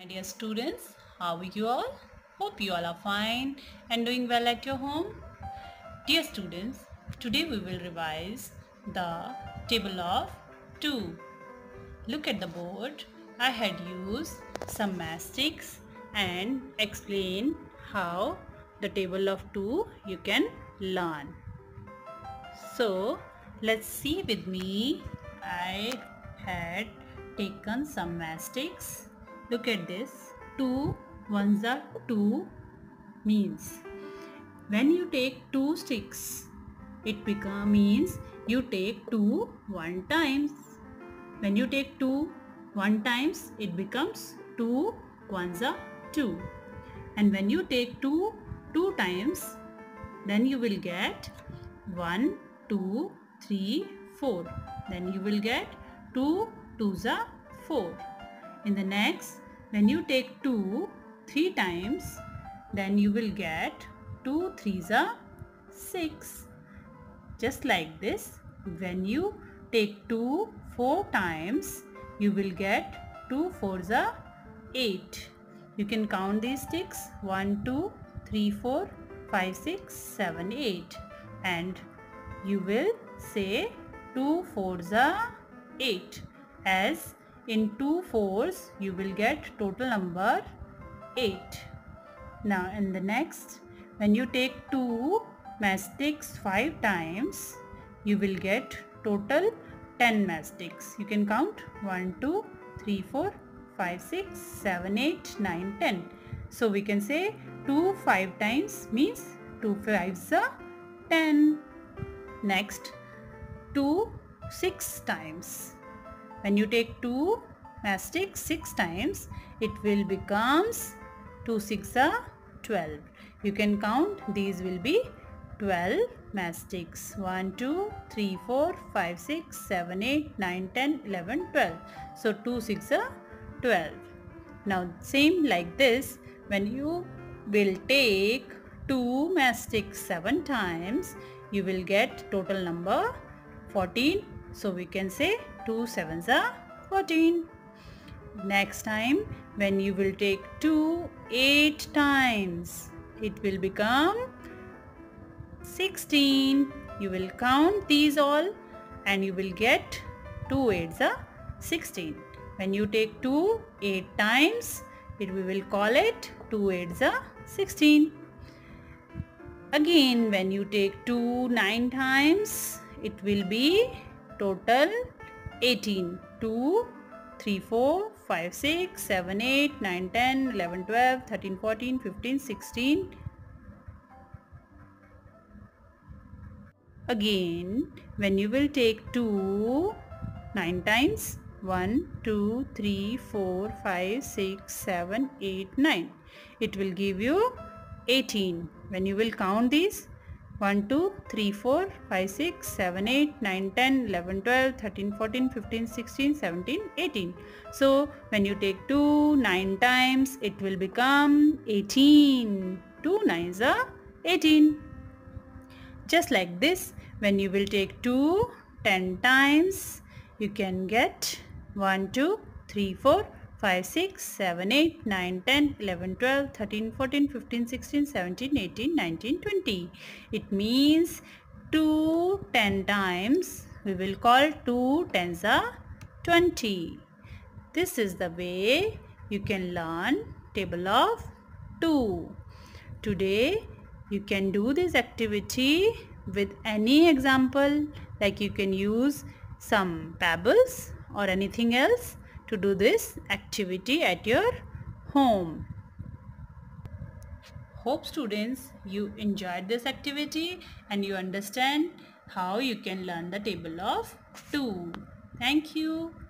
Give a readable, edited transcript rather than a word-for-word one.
My dear students, how are you all? Hope you all are fine and doing well at your home. Dear students, today we will revise the table of 2. Look at the board. I had used some mastics and explain how the table of 2 you can learn. So let's see with me. I had taken some mastics. Look at this. 2 ones are 2 means when you take 2 sticks, it means you take 2 one times. When you take 2 one times, it becomes 2 ones are 2. And when you take 2 two times, then you will get 1, 2, 3, 4. Then you will get 2 twos are 4. In the next, when you take 2 3 times, then you will get 2 threes are 6. Just like this, when you take 2 4 times, you will get 2 fours are 8. You can count these sticks 1, 2, 3, 4, 5, 6, 7, 8, and you will say 2 fours are 8, as in 2 fours you will get total number 8. Now in the next, when you take 2 mastics 5 times, you will get total 10 mastics. You can count 1, 2, 3, 4, 5, 6, 7, 8, 9, 10. So we can say 2 5 times means 2 5s are 10. Next, 2 6 times. When you take 2 mastics 6 times, it will becomes 2 6 are 12. You can count, these will be 12 mastics. 1, 2, 3, 4, 5, 6, 7, 8, 9, 10, 11, 12. So 2 6 are 12. Now same like this, when you will take 2 mastics 7 times, you will get total number 14. So we can say 2 sevens are 14. Next time, when you will take 2 8 times, it will become 16. You will count these all and you will get 2 8s are 16. When you take 2 8 times, we will call it 2 8s are 16. Again, when you take 2 9 times, it will be total 18. 2, 3, 4, 5, 6, 7, 8, 9, 10, 11, 12, 13, 14, 15, 16. Again, when you will take 2 9 times, 1, 2, 3, 4, 5, 6, 7, 8, 9. It will give you 18. When you will count these, 1, 2, 3, 4, 5, 6, 7, 8, 9, 10, 11, 12, 13, 14, 15, 16, 17, 18. So, when you take 2 9 times, it will become 18. 2 9s are 18. Just like this, when you will take 2 10 times, you can get 1, 2, 3, 4, 5, 6, 7, 8, 9, 10, 11, 12, 13, 14, 15, 16, 17, 18, 19, 20. It means 2 10 times, we will call 2 10s are 20. This is the way you can learn table of 2. Today you can do this activity with any example, like you can use some pebbles or anything else to do this activity at your home. Hope students you enjoyed this activity and you understand how you can learn the table of 2. Thank you.